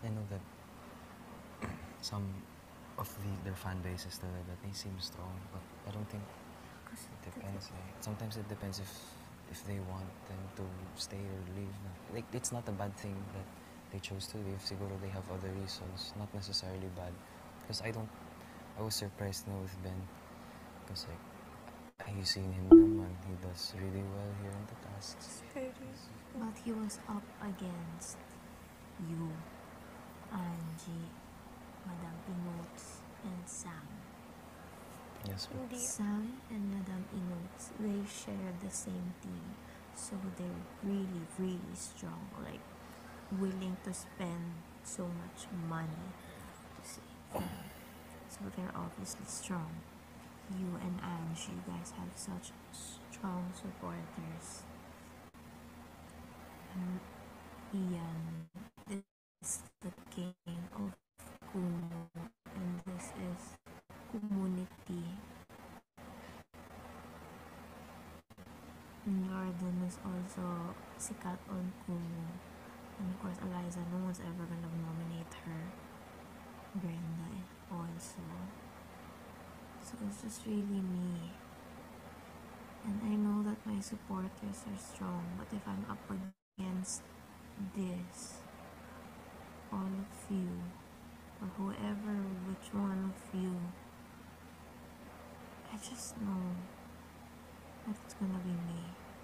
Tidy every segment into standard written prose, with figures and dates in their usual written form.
I know that some of their fan bases talaga, they seem strong, but I don't think it depends. Sometimes it depends if they want them to stay or leave. Like, it's not a bad thing that they chose to leave. Siguro they have other reasons, not necessarily bad. Because I was surprised now with Ben. Because like, you seen him naman, he does really well here in the tasks. But he was up against you, Anji, Madam Inots, and Sam. Yes, but Sam and Madam Inots, they share the same team. So they're really, really strong. Like, willing to spend so much money to save them. So they're obviously strong. You and Ange, you guys have such strong supporters. And Ian is the king of Kumu, and this is community. Jordan is also sikat on Kumu. And of course, Eliza, no one's ever gonna nominate her. Brenda also. So it's just really me. And I know that my supporters are strong, but if I'm up against this, all of you, or whoever, which one of you, I just know that it's gonna be me.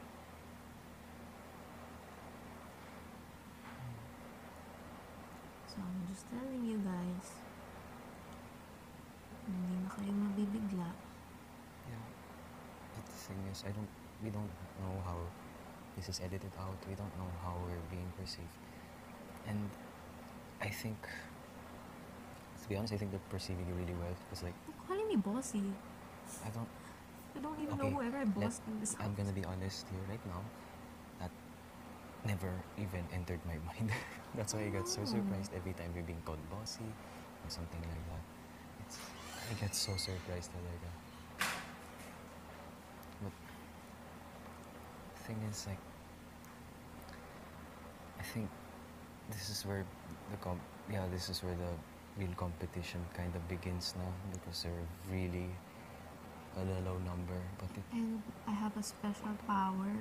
So I'm just telling you guys, hindi na kayo mabibigla. yeah. But the thing is, we don't know how this is edited out. We don't know how we're being perceived. And I think, to be honest, I think they're perceiving you really well. Because like, You're calling me bossy. I don't even know whoever I bossed in this I'm house. gonna be honest here right now. That never even entered my mind. That's why I got so surprised every time we're being called bossy or something like that. I get so surprised talaga. But the thing is, like, I think this is where this is where the real competition kind of begins now, because they're really a low number. But And I have a special power.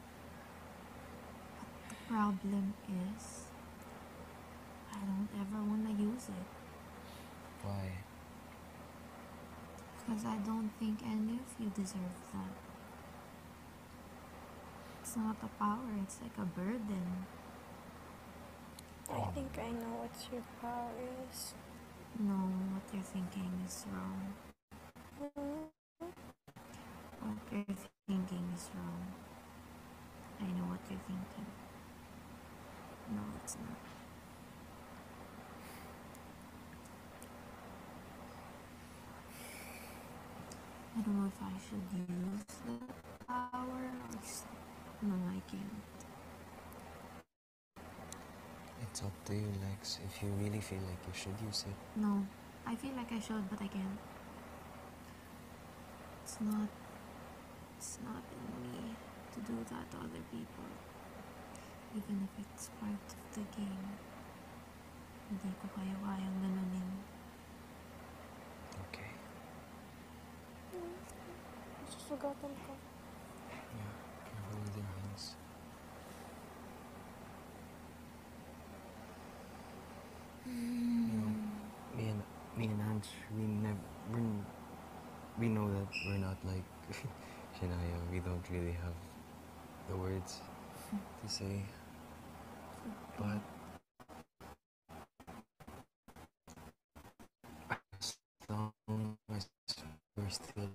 But the problem is, I don't ever want to use it. why? Because I don't think any of you deserve that. It's not a power, it's like a burden. I think I know what your power is. No, what you're thinking is wrong. What you're thinking is wrong. I know what you're thinking. No, it's not. I don't know if I should use that power or no, I can't. It's up to you, Lex. If you really feel like you should use it. No, I feel like I should, but I can't. It's not in me to do that to other people. Even if it's part of the game. Hindi ko kayang ganunin. Okay. Susugatan ko. Yeah, careful with your hands. Me and Ange, we know that we're not like Shanaia. We don't really have the words to say, but as long as we're still